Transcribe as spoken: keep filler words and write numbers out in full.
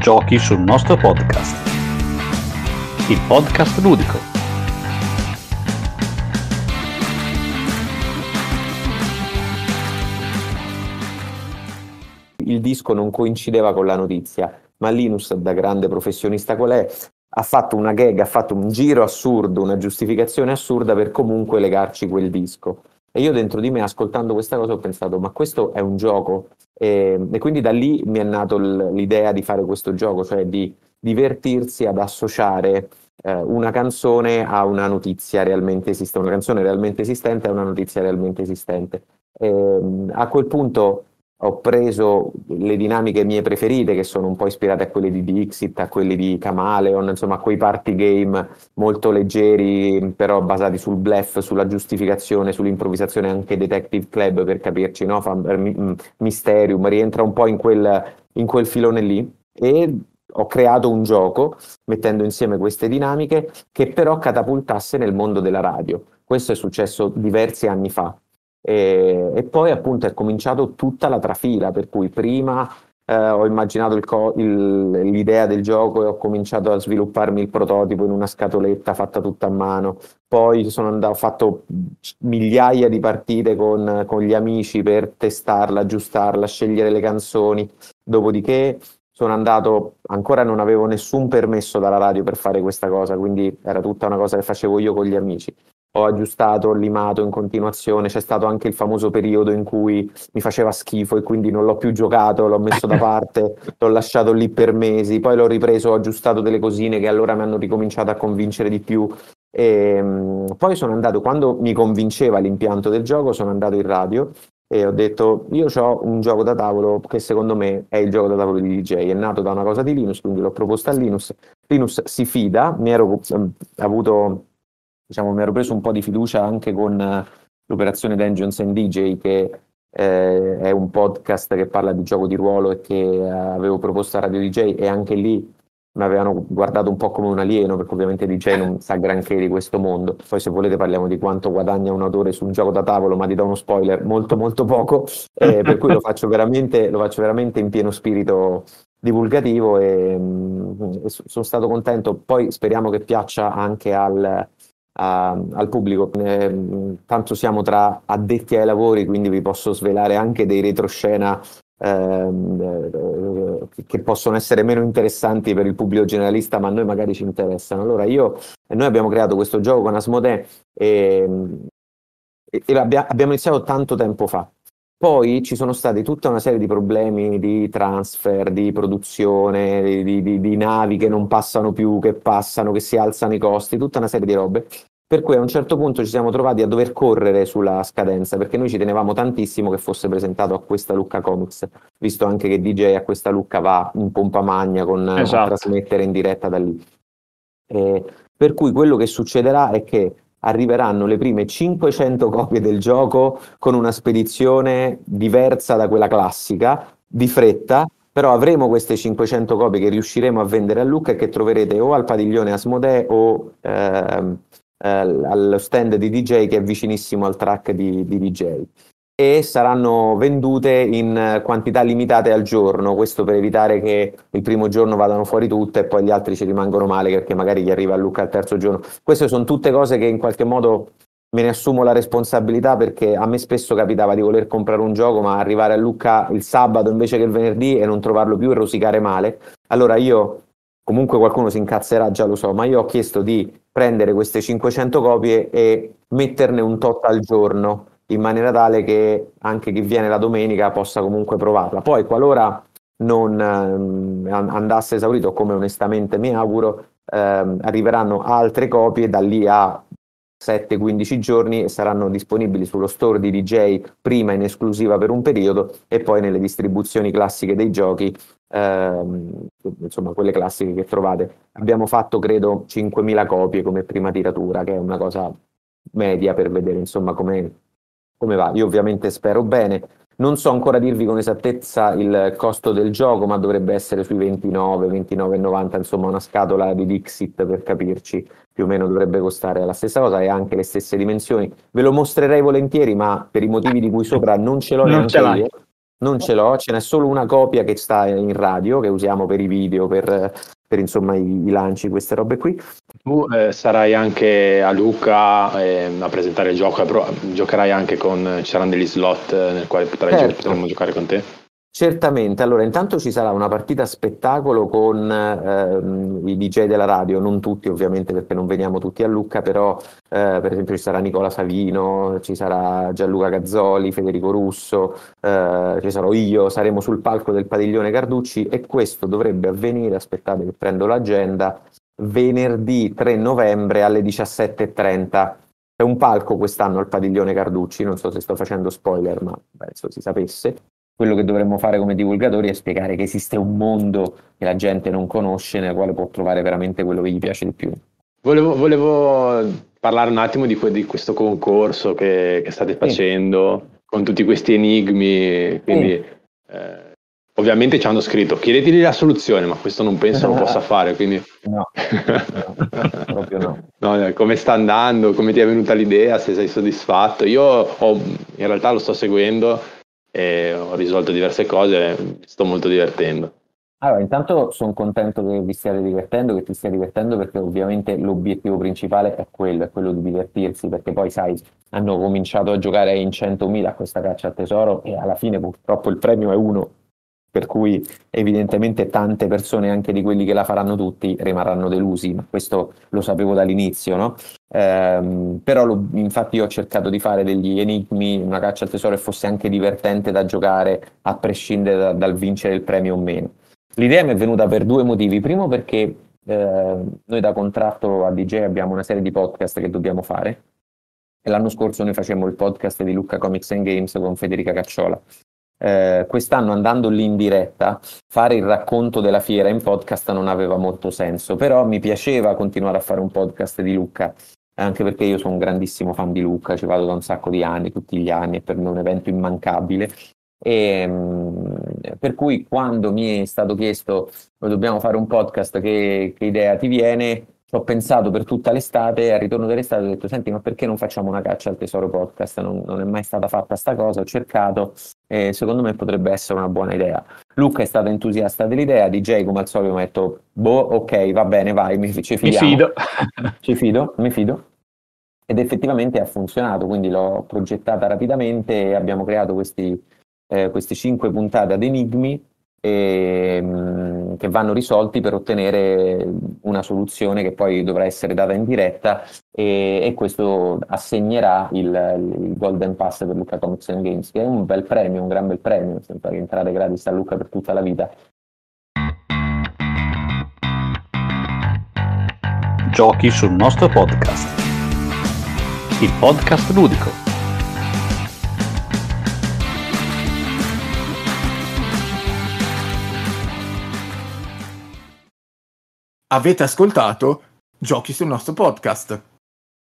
Giochi sul nostro podcast, il podcast ludico. Il disco non coincideva con la notizia, ma Linus, da grande professionista qual è, ha fatto una gag, ha fatto un giro assurdo, una giustificazione assurda per comunque legarci quel disco. E io dentro di me, ascoltando questa cosa, ho pensato, ma questo è un gioco? E, e quindi da lì mi è nato l'idea di fare questo gioco, cioè di divertirsi ad associare eh, una canzone a una notizia realmente esistente, una canzone realmente esistente a una notizia realmente esistente. E, a quel punto ho preso le dinamiche mie preferite, che sono un po' ispirate a quelle di Dixit, a quelle di Chameleon, insomma a quei party game molto leggeri, però basati sul bluff, sulla giustificazione, sull'improvvisazione, anche Detective Club per capirci, no? Fa, m- Mysterium, rientra un po' in quel, in quel filone lì, e ho creato un gioco mettendo insieme queste dinamiche che però catapultasse nel mondo della radio. Questo è successo diversi anni fa. E, e poi appunto è cominciato tutta la trafila, per cui prima eh, ho immaginato il co- il- l'idea del gioco e ho cominciato a svilupparmi il prototipo in una scatoletta fatta tutta a mano. Poi sono andato, ho fatto migliaia di partite con, con gli amici per testarla, aggiustarla, scegliere le canzoni. Dopodiché sono andato, ancora non avevo nessun permesso dalla radio per fare questa cosa, quindi era tutta una cosa che facevo io con gli amici. Ho aggiustato, ho limato in continuazione, c'è stato anche il famoso periodo in cui mi faceva schifo e quindi non l'ho più giocato, l'ho messo da parte, l'ho lasciato lì per mesi, poi l'ho ripreso, ho aggiustato delle cosine che allora mi hanno ricominciato a convincere di più. E, um, poi sono andato, quando mi convinceva l'impianto del gioco, sono andato in radio e ho detto, io ho un gioco da tavolo che secondo me è il gioco da tavolo di D J, è nato da una cosa di Linus, quindi l'ho proposto a Linus. Linus si fida, mi ero um, avuto... Diciamo, mi ero preso un po' di fiducia anche con uh, l'operazione Dungeons and D J, che eh, è un podcast che parla di gioco di ruolo e che uh, avevo proposto a Radio D J, e anche lì mi avevano guardato un po' come un alieno, perché ovviamente D J non sa granché di questo mondo. Poi se volete parliamo di quanto guadagna un autore su un gioco da tavolo, ma ti do uno spoiler, molto molto poco, eh, per cui lo faccio veramente, lo faccio veramente in pieno spirito divulgativo e, mh, e sono stato contento. Poi speriamo che piaccia anche al... A, al pubblico, eh, tanto siamo tra addetti ai lavori, quindi vi posso svelare anche dei retroscena eh, che possono essere meno interessanti per il pubblico generalista, ma a noi magari ci interessano. Allora io, noi abbiamo creato questo gioco con Asmodee e, e, e abbia, abbiamo iniziato tanto tempo fa. Poi ci sono stati tutta una serie di problemi di transfer, di produzione, di, di, di navi che non passano più, che passano, che si alzano i costi, tutta una serie di robe. Per cui a un certo punto ci siamo trovati a dover correre sulla scadenza, perché noi ci tenevamo tantissimo che fosse presentato a questa Lucca Comics, visto anche che D J a questa Lucca va in pompa magna con, esatto, a trasmettere in diretta da lì. E per cui quello che succederà è che arriveranno le prime cinquecento copie del gioco con una spedizione diversa da quella classica, di fretta, però avremo queste cinquecento copie che riusciremo a vendere a Lucca e che troverete o al padiglione Asmodee o ehm, eh, allo stand di D J che è vicinissimo al track di, di D J. E saranno vendute in quantità limitate al giorno, questo per evitare che il primo giorno vadano fuori tutte e poi gli altri ci rimangono male perché magari gli arriva a Lucca al terzo giorno. Queste sono tutte cose che in qualche modo me ne assumo la responsabilità, perché a me spesso capitava di voler comprare un gioco ma arrivare a Lucca il sabato invece che il venerdì e non trovarlo più e rosicare male. Allora io, comunque qualcuno si incazzerà, già lo so, ma io ho chiesto di prendere queste cinquecento copie e metterne un tot al giorno, in maniera tale che anche chi viene la domenica possa comunque provarla. Poi qualora non ehm, andasse esaurito, come onestamente mi auguro, ehm, arriveranno altre copie da lì a sette quindici giorni e saranno disponibili sullo store di D J, prima in esclusiva per un periodo e poi nelle distribuzioni classiche dei giochi, ehm, insomma quelle classiche che trovate. Abbiamo fatto credo cinquemila copie come prima tiratura, che è una cosa media per vedere insomma come come va. Io ovviamente spero bene, non so ancora dirvi con esattezza il costo del gioco, ma dovrebbe essere sui ventinove, ventinove e novanta, insomma una scatola di Dixit per capirci, più o meno dovrebbe costare la stessa cosa e anche le stesse dimensioni. Ve lo mostrerei volentieri, ma per i motivi di cui sopra non ce l'ho Non neanche ce l'hai. io. non ce l'ho, ce n'è solo una copia che sta in radio, che usiamo per i video, per, per insomma i, i lanci, queste robe qui. Tu eh, sarai anche a Lucca eh, a presentare il gioco, però giocherai anche con, ci saranno degli slot nel quale potrai Certo. potremmo giocare con te? Certamente, allora intanto ci sarà una partita spettacolo con ehm, i D J della radio, non tutti ovviamente perché non veniamo tutti a Lucca, però eh, per esempio ci sarà Nicola Savino, ci sarà Gianluca Gazzoli, Federico Russo, eh, ci sarò io, saremo sul palco del Padiglione Carducci e questo dovrebbe avvenire, aspettate che prendo l'agenda, venerdì tre novembre alle diciassette e trenta. C'è un palco quest'anno al Padiglione Carducci, non so se sto facendo spoiler, ma penso si sapesse. Quello che dovremmo fare come divulgatori è spiegare che esiste un mondo che la gente non conosce, nel quale può trovare veramente quello che gli piace di più. Volevo, volevo parlare un attimo di, que- di questo concorso che, che state facendo, sì, con tutti questi enigmi, quindi sì. eh, ovviamente ci hanno scritto chiedeteli la soluzione, ma questo non penso lo possa fare, quindi no, no, proprio no. No, come sta andando, come ti è venuta l'idea, se sei soddisfatto? Io ho, in realtà lo sto seguendo e ho risolto diverse cose, mi sto molto divertendo. Allora, intanto sono contento che vi stiate divertendo, che ti stia divertendo, perché ovviamente l'obiettivo principale è quello, è quello di divertirsi, perché poi sai, hanno cominciato a giocare in centomila a questa caccia al tesoro e alla fine purtroppo il premio è uno, per cui evidentemente tante persone, anche di quelli che la faranno tutti, rimarranno delusi, ma questo lo sapevo dall'inizio, no? Ehm, però lo, infatti io ho cercato di fare degli enigmi, una caccia al tesoro, e fosse anche divertente da giocare a prescindere da, dal vincere il premio o meno. L'idea mi è venuta per due motivi. Primo perché eh, noi da contratto a D J abbiamo una serie di podcast che dobbiamo fare e l'anno scorso noi facemmo il podcast di Lucca Comics and Games con Federica Cacciola. Eh, quest'anno, andando lì in diretta, fare il racconto della fiera in podcast non aveva molto senso, però mi piaceva continuare a fare un podcast di Lucca, anche perché io sono un grandissimo fan di Lucca, ci vado da un sacco di anni, tutti gli anni, è per me un evento immancabile. E, per cui quando mi è stato chiesto dobbiamo fare un podcast, che, che idea ti viene? Ci ho pensato per tutta l'estate e al ritorno dell'estate ho detto senti, ma perché non facciamo una caccia al tesoro podcast? Non, non è mai stata fatta sta cosa, ho cercato e secondo me potrebbe essere una buona idea. Luca è stato entusiasta dell'idea, D J come al solito mi ha detto boh, ok, va bene, vai, mi, ci fidiamo. Mi fido. Ci fido, mi fido. Ed effettivamente ha funzionato, quindi l'ho progettata rapidamente e abbiamo creato questi Eh, queste cinque puntate ad enigmi e, mh, che vanno risolti per ottenere una soluzione che poi dovrà essere data in diretta e, e questo assegnerà il, il Golden Pass per Lucca Comics and Games, che è un bel premio, un gran bel premio, sempre entrate gratis a Lucca per tutta la vita. Giochi sul nostro podcast, il podcast ludico. Avete ascoltato Giochi sul nostro podcast.